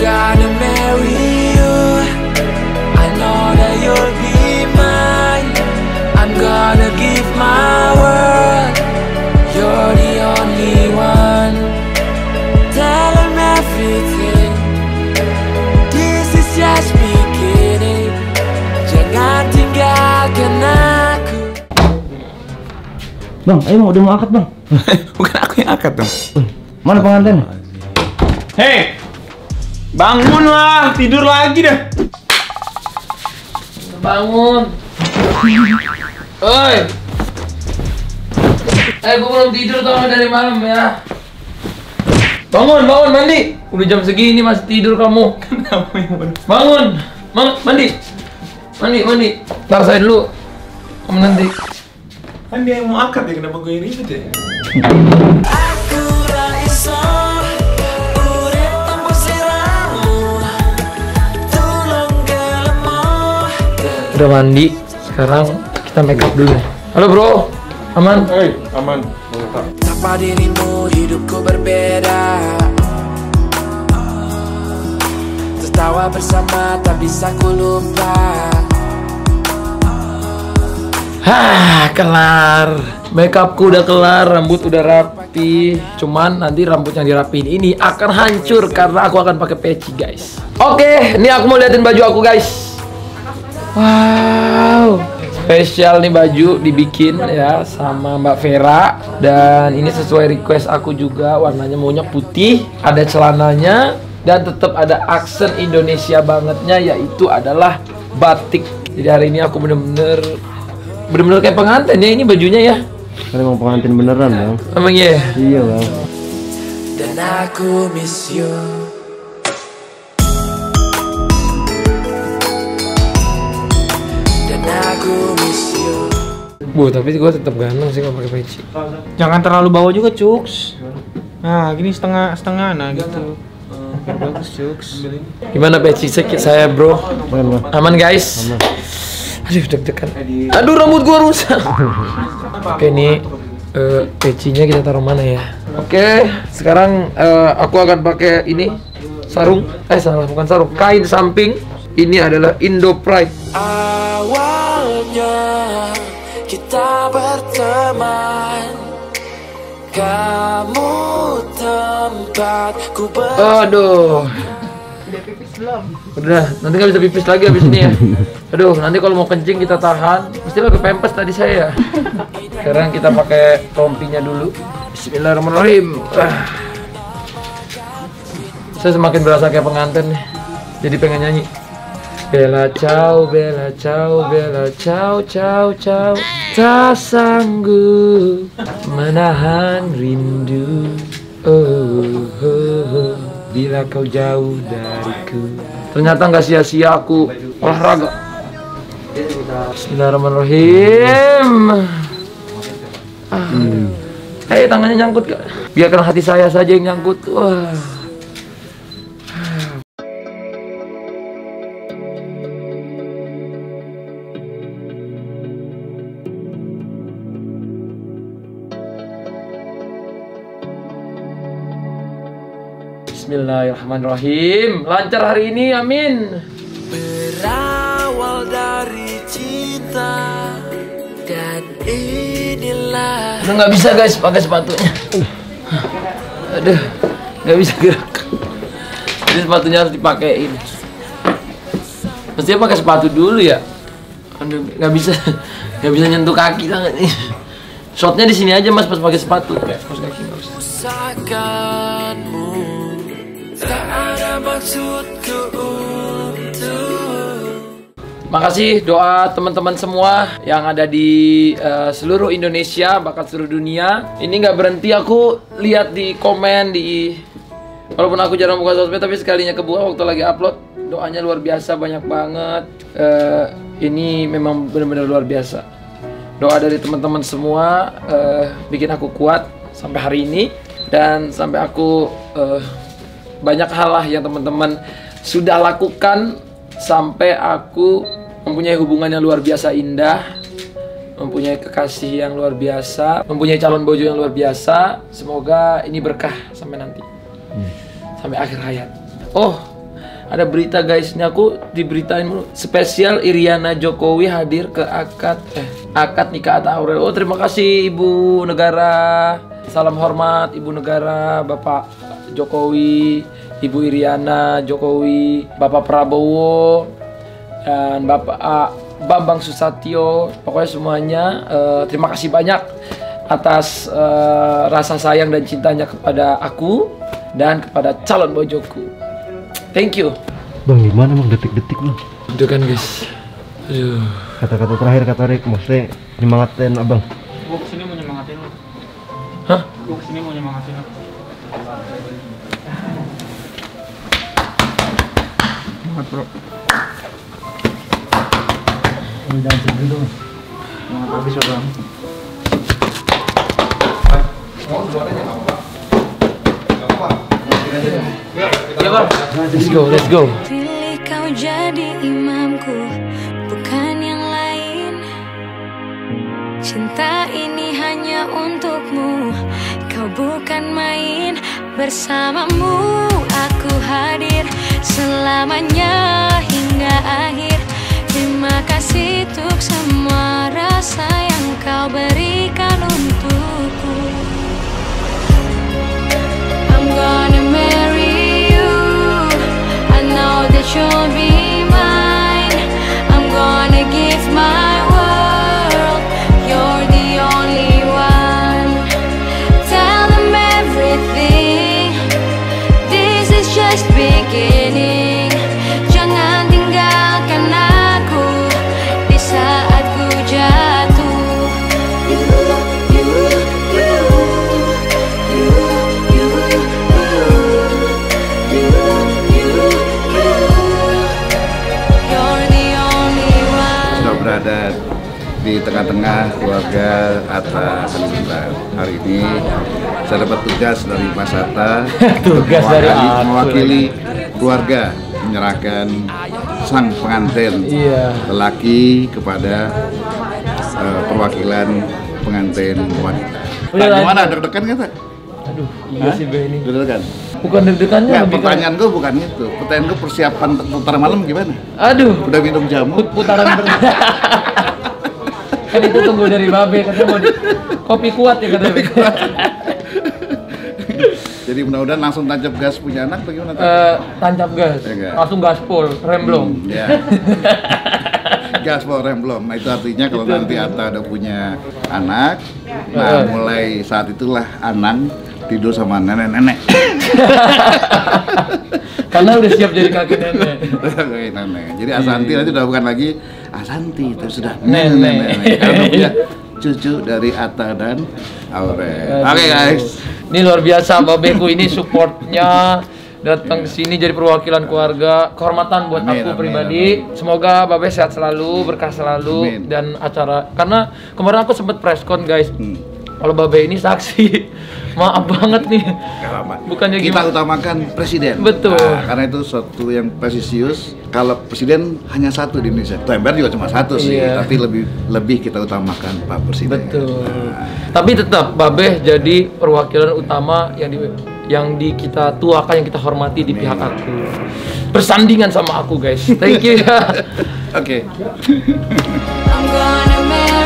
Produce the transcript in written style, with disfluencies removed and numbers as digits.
gonna marry you. I know that you'll be mine. I'm gonna give my world. You're the only one. Tell him everything. This is just beginning. Jangan tinggalkan aku. Bang, ayo udah mau akad bang. Bukan aku yang akad dong. Mana pengantin? Hei, bangunlah, tidur lagi dah. Bangun. Oi. Gue belum tidur tau dari malam ya. Bangun, mandi. Udah jam segini masih tidur kamu. Kenapa yang bener? Bangun, mandi. Ntar saya dulu. Kamu nanti. Kan dia yang mau akad ya, kenapa gue yang ribet ya? Aku ra iso urip tanpa sliramu. Tolong gelemo. Udah mandi. Sekarang kita make up dulu. Halo bro, aman? Hei, aman. Tanpa dirimu hidupku berbeda. Tertawa bersama tak bisa ku lupa. Hah, kelar. Makeupku udah kelar, rambut udah rapi. Cuman nanti rambut yang dirapiin ini akan hancur karena aku akan pakai peci, guys. Oke, ini aku mau liatin baju aku, guys. Wow, spesial nih baju dibikin ya sama Mbak Vera. Dan ini sesuai request aku juga, warnanya maunya putih, ada celananya, dan tetap ada aksen Indonesia bangetnya, yaitu adalah batik. Jadi hari ini aku bener-bener kayak pengantin ya ini bajunya ya. Kan emang pengantin beneran bang. Emang iya? Iya bang. Dan aku miss you. Dan aku miss you. Bu, tapi gue tetap ganteng sih kalau pakai peci. Jangan terlalu bawah juga, Cuks. Nah, gini setengah nah gitu. Biar bagus, Cuks. Gimana peci saya, bro? Bang. Aman, guys? Aduh, deg-degan. Aduh, rambut gua rusak. Oke, ini pecinya kita taruh mana ya? Oke, sekarang aku akan pakai ini sarung. Salah, bukan sarung. Kain samping. Ini adalah Indo Pride. Awalnya kita berteman. Kamu tempatku Aduh. Udah, nanti nggak bisa pipis lagi abis ini ya. Aduh, nanti kalau mau kencing kita tahan. Mesti pakai pempes tadi saya. Sekarang kita pakai rompinya dulu. Bismillahirrahmanirrahim. Saya semakin berasa kayak pengantin nih. Jadi pengen nyanyi. Bella ciao, bella ciao, bella ciao, ciao, ciao. Tak sanggup menahan rindu. Oh. Bila kau jauh dariku. Ternyata nggak sia-sia aku olahraga. Bismillahirrahmanirrahim. Hei, tangannya nyangkut gak? Biarkan hati saya saja yang nyangkut. Wah. Bismillahirrahmanirrahim. Lancar hari ini, amin. berawal dari cinta dan inilah. Udah nggak bisa guys pakai sepatunya. Aduh, nggak bisa gerak. Jadi sepatunya harus dipakein. Mestinya pakai sepatu dulu ya. Aduh, nggak bisa nyentuh kaki banget nih. Shotnya di sini aja mas pas pakai sepatu. Pas kaki nggak usah. Usahakanmu, tak ada maksudku untuk. Makasih doa teman-teman semua yang ada di seluruh Indonesia, bahkan seluruh dunia. Ini nggak berhenti aku lihat di komen di. Walaupun aku jarang buka sosmed, tapi sekalinya kebuka waktu lagi upload, doanya luar biasa banyak banget. Ini memang benar-benar luar biasa. Doa dari teman-teman semua bikin aku kuat sampai hari ini, dan sampai aku banyak hal lah yang teman-teman sudah lakukan sampai aku mempunyai hubungan yang luar biasa indah, mempunyai kekasih yang luar biasa, mempunyai calon bojo yang luar biasa. Semoga ini berkah sampai nanti, sampai akhir hayat. Oh, Ada berita guys, ini aku diberitain dulu. Spesial Iriana Jokowi hadir ke akad nikah Atta Aurel. Oh, terima kasih Ibu Negara. Salam hormat Ibu Negara, Bapak Jokowi, Ibu Iriana Jokowi, Bapak Prabowo, dan Bapak Bambang Susatyo. Pokoknya semuanya terima kasih banyak atas rasa sayang dan cintanya kepada aku dan kepada calon bojoku. Thank you. Bang, gimana bang detik-detik bang? Itu kan guys. Aduh. Kata-kata terakhir kata Rick, mesti nyemangatin abang. Gua kesini mau nyemangatin lo. Hah? Gua kesini mau nyemangatin lo. Semangat bro. Jangan sedih dulu. Semangat habis ya bang. Ya bang. Let's go. Pilih kau jadi imamku, bukan yang lain. Cinta ini hanya untukmu, kau bukan main. Bersamamu aku hadir selamanya hingga akhir. Terima kasih untuk semua rasa yang kau berikan untukku. I'm gonna marry you, I know that you'll be mine. I'm gonna give my world, you're the only one. Tell them everything, this is just beginning. Jangan tinggalkan aku di saat ku jatuh. You're the only one. Sudah berada di tengah-tengah keluarga Atta Halilintar. Hari ini saya dapat tugas dari Mas Atta Tugas dari aku. mewakili keluarga menyerahkan sang pengantin lelaki kepada perwakilan pengantin wanita. Udah Nah, lanjut. gimana, deg-degan nggak tak? Aduh, iya sih Be ini. Deg-degan? Bukan deg-degannya Ya, lebih ke- pertanyaan gue bukan itu. Pertanyaan gue persiapan putar malam gimana? Aduh, Udah minum jamu? putaran kan itu tunggu dari Babe katanya mau kopi kuat ya katanya. Jadi mudah-mudahan langsung tancap gas punya anak bagaimana? Tancap gas, Enggak. langsung gaspol, rem belum. Ya. Gas bawa rem belum. Nah itu artinya kalau nanti Atta udah punya anak, nah mulai saat itulah Anang tidur sama nenek-nenek. Karena udah siap jadi kakek nenek. Kayak nenek. Jadi Asanti nanti udah bukan lagi Asanti, itu sudah Nenek. nenek. Karena udah punya cucu dari Atta dan Aurel. Oke guys. Ini luar biasa Babeku ini supportnya datang ke sini jadi perwakilan keluarga. Kehormatan buat Amin, aku amin, pribadi. Semoga Babe sehat selalu, berkah selalu. Amin. Dan acara karena kemarin aku sempet preskon guys. Kalau Babe ini saksi. Maaf banget nih. Gak apa-apa. Bukannya Kita gimana? utamakan presiden. Betul. Nah, karena itu suatu yang presisius. Kalau presiden hanya satu di Indonesia. MPR juga cuma satu sih, Iya. tapi lebih kita utamakan Pak Presiden. Betul. Tapi tetap Babe jadi perwakilan utama yang di kita tuakan, yang kita hormati di pihak aku. Bersandingan sama aku guys. Thank you ya. Oke. I'm gonna marry